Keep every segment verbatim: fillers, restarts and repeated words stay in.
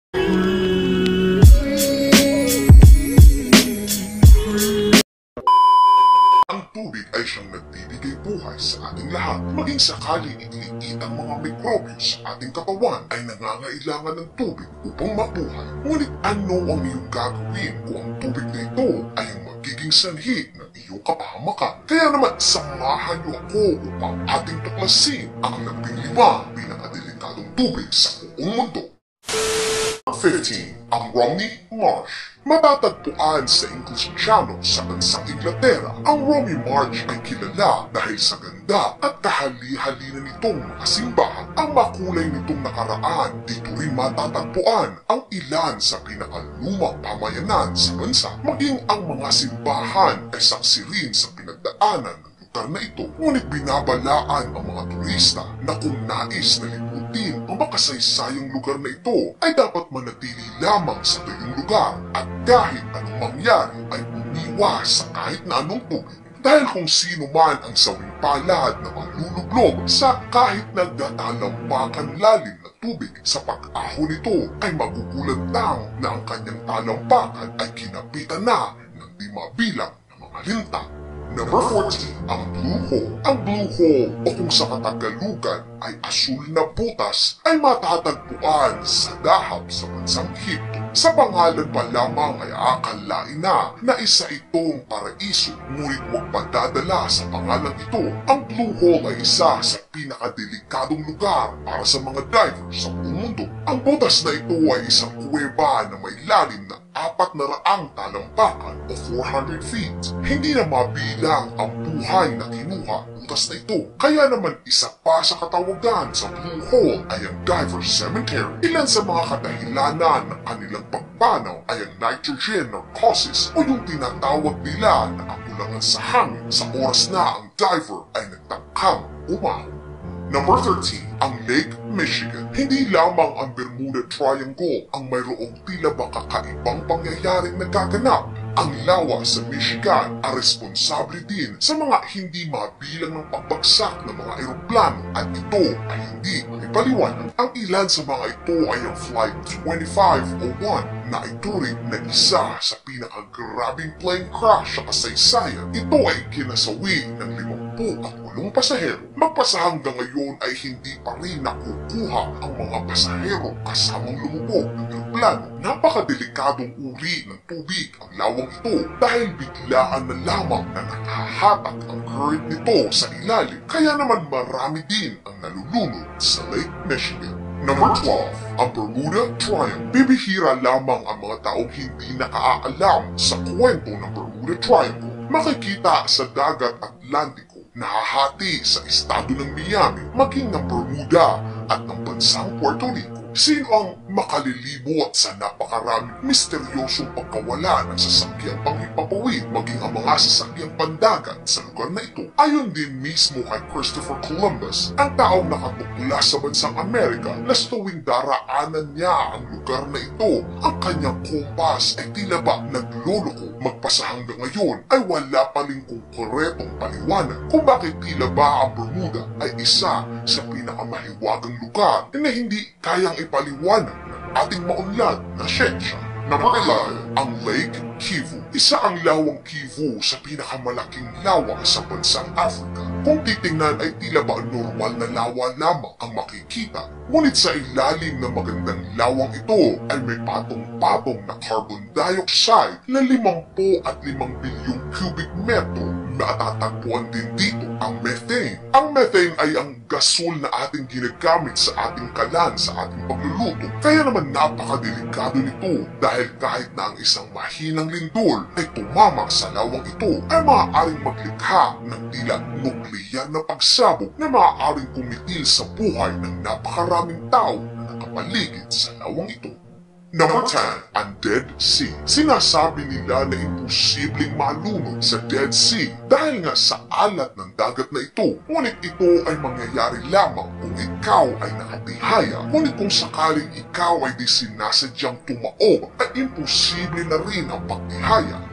Ang tubig ay siyang nagbibigay buhay sa ating lahat. Maging sakali iliit ang mga mikrobyo sa ating katawan ay nangangailangan ng tubig upang mabuhay. Ngunit ano ang iyong gagawin kung ang tubig na ito ay ang magiging sanhi ng iyong kapahamakan? Kaya naman samahan niyo ako upang ating tuklasin ang labing lima pinakadelikadong tubig sa buong mundo. fifteen. Ang Romney Marsh. Matatagpuan sa English Channel sa bansang Inglaterra, ang Romney Marsh ay kilala dahil sa ganda at kahali-halina nitong mga simbahan. Ang makulay nitong nakaraan, dito rin matatagpuan ang ilan sa pinakalumang pamayanan sa bansa. Maging ang mga simbahan ay saksi rin sa pinagdaanan ng lugar na ito. Ngunit binabalaan ang mga turista na kung nais na liputin ang makasaysayang lugar na ito ay dapat manatili lamang sa tuyong lugar at kahit anong mangyari ay umiwas sa kahit na anong tubig. Dahil kung sino man ang sawing palad na malulublog sa kahit nagtatalampakan lalim na tubig, sa pag-ahon nito ay magugulantang na ang kanyang talampakan ay kinapitan na ng di mabilang na mga lintang. Number fourteen. Ang Blue Hole. Ang Blue Hole o kung sa Katagalugan ay asul na butas ay matatagpuan sa dahab sa bansang Egypto. Sa pangalan pa lamang ay akalain na na isa itong paraiso, ngunit huwag padadala sa pangalan ito. Ang Blue Hole ay isa sa pinakadelikadong lugar para sa mga divers sa buong mundo. Ang butas na ito ay isang kuweba na may lalim na apat na raang talampakan o four hundred feet. Hindi na mabilang ang buhay na kinuha butas na ito. Kaya naman isa pa sa katawagan sa Blue Hole ay ang Diver Cemetery. Ilan sa mga kadahilanan ng kanilang pagpanaw ay ang nitrogen narcosis o yung tinatawag nila na kakulangan sa hangin sa oras na ang diver ay nagtangkang umahon. Number thirteen. Ang Lake Michigan. Hindi lamang ang Bermuda Triangle ang mayroong tila ba kakaibang pangyayaring nagaganap. Ang lawa sa Michigan ay responsable din sa mga hindi mabilang ng pagbagsak ng mga eroplano at ito ay hindi ipaliwanag. Ang ilan sa mga ito ay ang Flight twenty-five oh one na ituring na isa sa pinakagrabing plane crash sa kasaysayan. Ito ay kinasawi ng limampu at walong pasahero. Magpasa hanggang ngayon ay hindi pa rin nakukuha ang mga pasahero kasamang lumubog ng eroplano. Napakadelikadong uri ng tubig ang lawang ito dahil biglaan na lamang na nakahatak ang current nito sa ilalim. Kaya naman marami din ang nalulunod sa Lake Michigan. Number twelve. Ang Bermuda Triangle. Bibihira lamang ang mga taong hindi nakaalam sa kwento ng Bermuda Triangle. Makikita sa dagat Atlantiko, nahahati sa estado ng Miami, maging ng Bermuda at ng bansang Puerto Rico. Sino ang makalilibot sa napakaraming misteryosong pagkawala ng sasakyang panghimpapawid maging ang mga sasakyang pandagat sa lugar na ito? Ayon din mismo kay Christopher Columbus, ang taong nakatuklas sa bansang Amerika na sa tuwing daraanan niya ang lugar na ito, ang kanyang kompas ay tila ba nagloloko. Magpasa hanggang ngayon ay wala pa rin konkretong paliwanag kung bakit tila ba ang Bermuda ay isa sa pinakamahiwagang lugar na hindi kayang ipaliwanag ng ating maunlad na siyensya. Number eleven. Ang Lake Kivu. Isa ang lawang Kivu sa pinakamalaking lawa sa bansang Africa. Kung titingnan ay tila ba normal na lawa lamang ang makikita. Ngunit sa ilalim ng magandang lawang ito ay may patong-patong na carbon dioxide na limampu at limang bilyong cubic metro. Matatagpuan din dito ang methane. Ang methane ay ang gasol na ating ginagamit sa ating kalan sa ating pagluluto. Kaya naman napakadelikado nito dahil kahit na ang isang mahinang lindol ay tumama sa lawang ito ay maaaring maglikha ng tila nukleyar na pagsabog na maaaring kumitil sa buhay ng napakaraming tao na nakapaligid sa lawang ito. Number ten. Ang Dead Sea. Sinasabi nila na imposibleng malunod sa Dead Sea dahil nga sa alat ng dagat na ito. Ngunit ito ay mangyayari lamang kung ikaw ay nakatihaya. Ngunit kung sakaling ikaw ay di sinasadyang tumaob, ay imposible na rin ang pagtihaya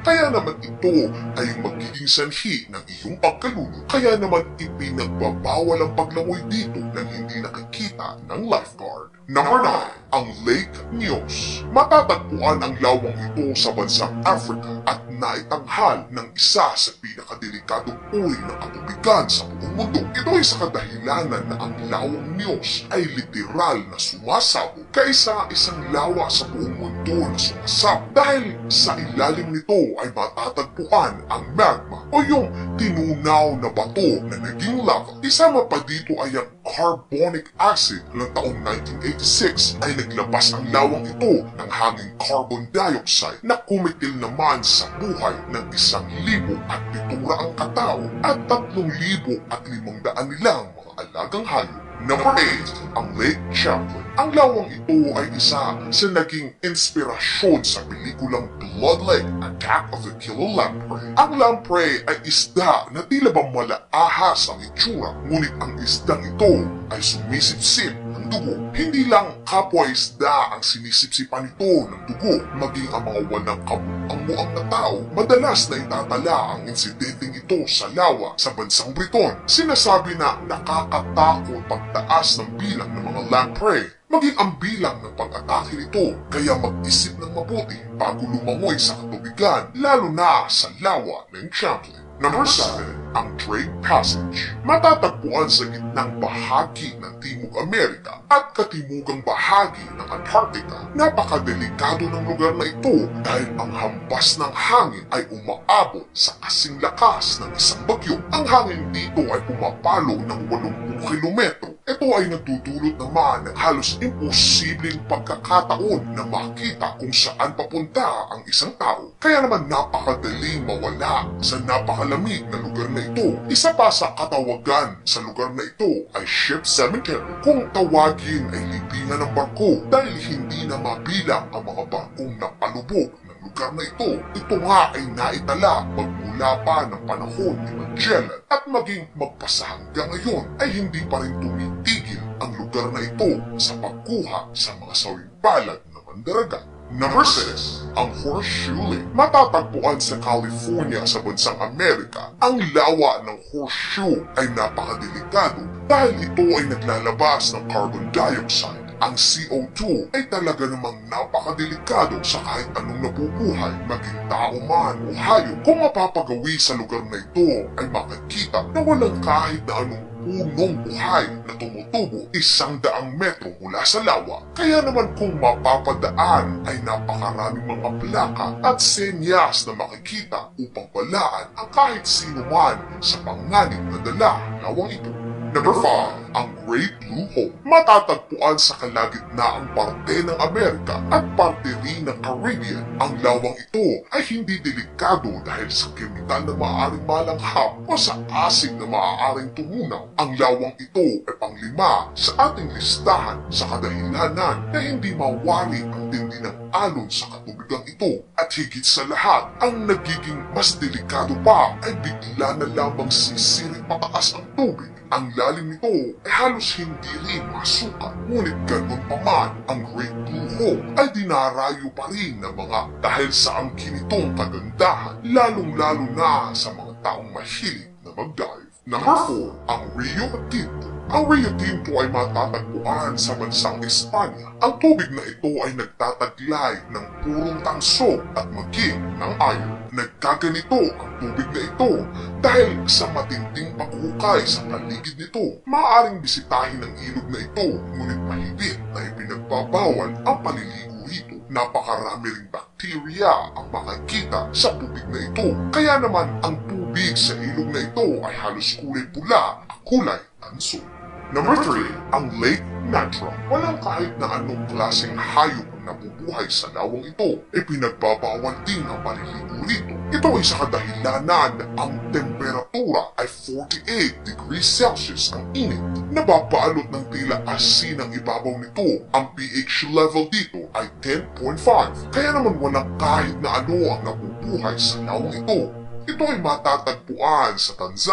Kaya naman ito ay magiging sanhi ng iyong pagkalunod. Kaya naman ipinagbabawal ang paglangoy dito nang hindi nakikita ng lifeguard. Number nine. Ang Lake Nyos. Matatagpuan ang lawang ito sa bansang Africa at naitanghal ng isa sa pinakadelikadong uri ng katubigan sa buong mundo. Ito ay sa kadahilanan na ang lawang Nyos ay literal na sumasabog kaysa isang lawa sa buong mundo na sumasabog. Dahil sa ilalim nito ay matatagpuan ang magma o yung tinunaw na bato na naging lava. Isama pa dito ay ang carbonic acid ng taong nineteen eighty-six ay naglabas ang lawang ito ng hanging carbon dioxide na kumitil naman sa buhay ng isang libo at pitura ang katao at tatlong libo at limang daan nilang mga alagang hayop. Number eight. Ang Lake Champlain. Ang lawang ito ay isa sa naging inspirasyon sa pelikulang Blood Lake, Attack of the Killer Lamprey. Ang lamprey ay isda na tila ba malaahas ang itsura, ngunit ang isdang ito ay sumisipsip ng dugo. Hindi lang kapwa isda ang sinisipsipan nito ng dugo, maging ang mga walang kabuang-muang na tao, madalas na itatala ang insidenteng ito sa lawa sa bansang Briton. Sinasabi na nakakatakot pagtaas ng bilang ng mga lamprey, maging ang bilang ng pag-atake nito, kaya mag-isip ng mabuti bago lumangoy sa katubigan, lalo na sa lawa ng Champlain. Number seven. Ang Drake Passage. Matatagpuan sa gitnang bahagi ng Timog Amerika at katimugang bahagi ng Antarctica. Napakadelikado ng lugar na ito dahil ang hambas ng hangin ay umaabot sa kasing lakas ng isang bagyo. Ang hangin dito ay pumapalo ng walumpung kilometro. Ito ay nagdudulot naman ng halos imposibleng pagkakataon na makita kung saan papunta ang isang tao. Kaya naman napakadaling mawala sa napakalamig na lugar na ito. Isa pa sa katawagan sa lugar na ito ay ship cemetery. Kung tawagin ay libingan ng barko dahil hindi na mabilang ang mga barkong napalubog ng lugar na ito. Ito nga ay naitala magmula pa ng panahon ni Magellan at maging magpasa hanggang ngayon ay hindi pa rin tumitigil ang lugar na ito sa pagkuha sa mga sawing palad na mandaragat. Number six. Ang Horseshoe Lake. Matatagpuan sa California sa bansang Amerika. Ang lawa ng Horseshoe ay napakadelikado dahil ito ay naglalabas ng carbon dioxide. Ang C O two ay talaga namang napakadelikado sa kahit anong nabubuhay, maging tao man o hayop. Kung mapapagawi sa lugar na ito ay makikita na walang kahit na anong punong buhay na tumutubo isang daang metro mula sa lawa. Kaya naman kung mapapadaan ay napakaraming mga plaka at senyas na makikita upang walaan ang kahit sino man sa panganib na dala lawang ito. Number five. Ang Great Blue Hole. Matatagpuan sa kalagitnaang parte ng Amerika at parte rin ng Caribbean. Ang lawang ito ay hindi delikado dahil sa kemikal na maaaring malanghap o sa asin na maaaring tumunaw. Ang lawang ito ay panglima sa ating listahan sa kadahilanan na hindi mawari ang tindi ng alon sa katubigang ito. At higit sa lahat, ang nagiging mas delikado pa ay bigla na lamang sisirit pataas ang tubig. Ang lalim nito ay halos hindi rin masukat. Ngunit ganun pa man, ang Great Blue Hole ay dinarayo pa rin ng mga dahil sa angkin nitong kagandahan, lalong-lalo na sa mga taong mahilig na mag-dive. Number four. Ang Rio Tinto. Ang Rio Tinto ay matatagpuan sa bansang Espanya. Ang tubig na ito ay nagtataglay ng purong tanso at maging ng iron. Nagkaganito ang tubig na ito dahil sa matinding paghukay sa paligid nito. Maaaring bisitahin ang ilog na ito, ngunit mahigit na ipinagbabawal ang paliligo rito. Napakarami ring bakterya ang makikita sa tubig na ito. Kaya naman ang tubig sa ilog na ito ay halos kulay pula at kulay tanso. Number three. Ang Lake Natra. Walang kahit na anong klaseng hayop ang nabubuhay sa lawang ito. E pinagbabawal din ang paliligo rito. Ito ay sa kadahilanan na ang temperatura ay forty-eight degrees Celsius ang init. Nababaalot ng tila asin ang ibabaw nito. Ang pH level dito ay ten point five. Kaya naman walang kahit na ano ang nabubuhay sa lawang ito. Ito ay matatagpuan sa Tanzania,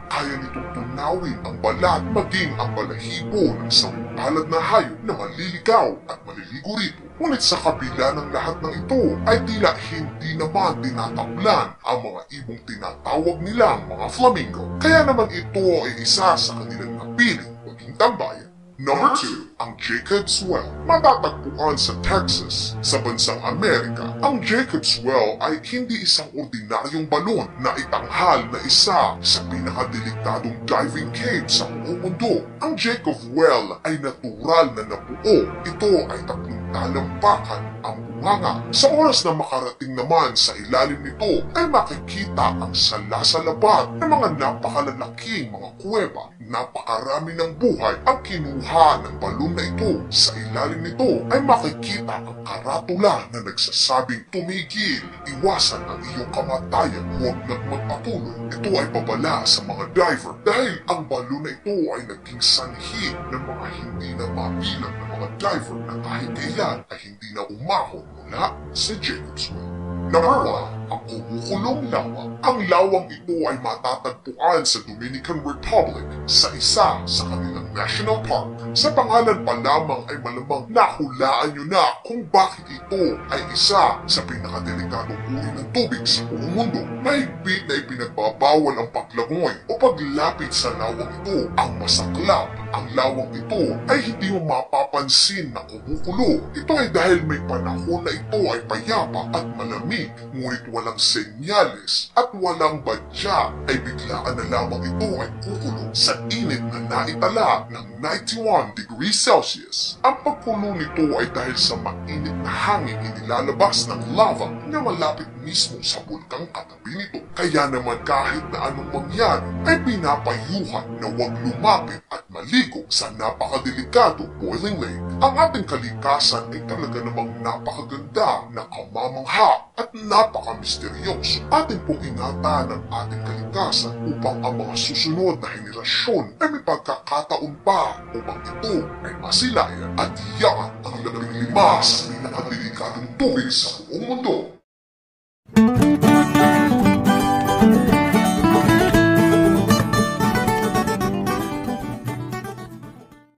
kaya nitong tunawin ang balat maging ang balahibo ng isang palad na hayop na maliligaw at maliligo rito. Ngunit sa kabila ng lahat ng ito ay tila hindi naman tinatablan ang mga ibong tinatawag nilang mga flamingo. Kaya naman ito ay isa sa kanilang napiling maging tambayan. Number two, ang Jacob's Well. Matatagpuan sa Texas, sa bansang Amerika. Ang Jacob's Well ay hindi isang ordinaryong balon na itanghal na isa sa pinakadelikadong diving cave sa buong mundo. Ang Jacob's Well ay natural na nabuo. Ito ay tatlong talampakan ang bunganga. Sa oras na makarating naman sa ilalim nito ay makikita ang salasalabat ng mga napakalalaking mga kuweba. Napakarami ng buhay ang kinuha ng balon na ito. Sa ilalim nito ay makikita ang karatula na nagsasabing tumigil, iwasan ang iyong kamatayan, huwag nang magpatuloy. Ito ay babala sa mga diver dahil ang balon na ito ay naging sanhi ng mga hindi na mabilang na mga diver na kahit kailan ay hindi na umahon mula sa Jacob's Well. Number one, ang kumukulong lawang. Ang lawang ito ay matatagpuan sa Dominican Republic sa isa sa kanilang national park. Sa pangalan pa lamang ay malamang nahulaan nyo na kung bakit ito ay isa sa pinakadelikadong uri ng tubig sa buong mundo. Mahigpit na ipinagbabawal ang paglangoy o paglapit sa lawang ito. Ang masaklap, ang lawang ito ay hindi mo mapapansin na kumukulo. Ito ay dahil may panahon na ito ay payapa at malamig, ngunit walang senyales at walang badya ay biglaan na lamang ito ay kukulo sa init na naitala ng ninety-one degrees Celsius. Ang pagkulo nito ay dahil sa mainit na hangin inilalabas ng lava na malapit mismo sa bulkang katabi nito. Kaya naman kahit na anong mangyari ay pinapayuhan na huwag lumapit at maligo sa napakadelikado boiling lake. Ang ating kalikasan ay talaga namang napakaganda, nakamamangha at napakamisteryoso. Ating pong ingatan ang ating kalikasan upang ang mga susunod na henerasyon ay may pagkakataon pa upang ito ay masilayan. At yan ang labing lima sa pinakadelikadong tubig sa buong mundo.